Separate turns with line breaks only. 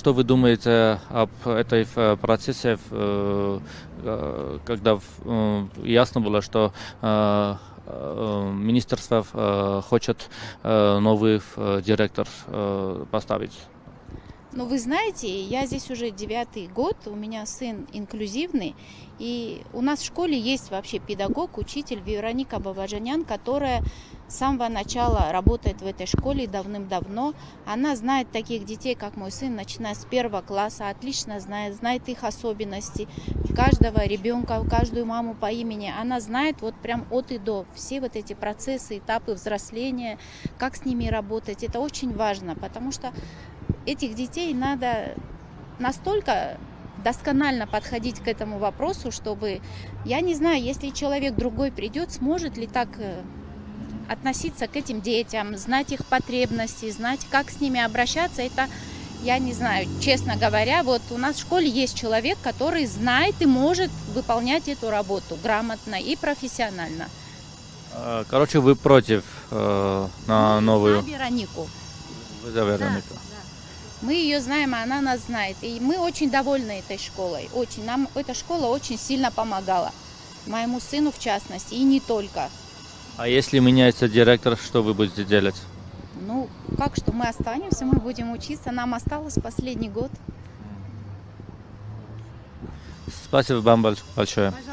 Что вы думаете об этой процессе, когда ясно было, что министерство хочет новый директор поставить?
Ну, вы знаете, я здесь уже 9-й год, у меня сын инклюзивный, и у нас в школе есть вообще педагог, учитель Вероника Бабаджанян, которая с самого начала работает в этой школе давным-давно. Она знает таких детей, как мой сын, начиная с 1 класса, отлично знает их особенности, каждого ребенка, каждую маму по имени. Она знает вот прям от и до все вот эти процессы, этапы взросления, как с ними работать. Это очень важно, потому что этих детей надо настолько досконально подходить к этому вопросу, чтобы, я не знаю, если человек другой придет, сможет ли так относиться к этим детям, знать их потребности, знать, как с ними обращаться, это, я не знаю, честно говоря, вот у нас в школе есть человек, который знает и может выполнять эту работу грамотно и профессионально.
Короче, вы против на новую?
За Веронику.
Вы за Веронику.
Мы ее знаем, а она нас знает. И мы очень довольны этой школой. Очень. Нам эта школа очень сильно помогала. Моему сыну в частности, и не только.
А если меняется директор, что вы будете делать?
Ну, как что, мы останемся, мы будем учиться. Нам осталось последний год.
Спасибо вам большое.
Пожалуйста.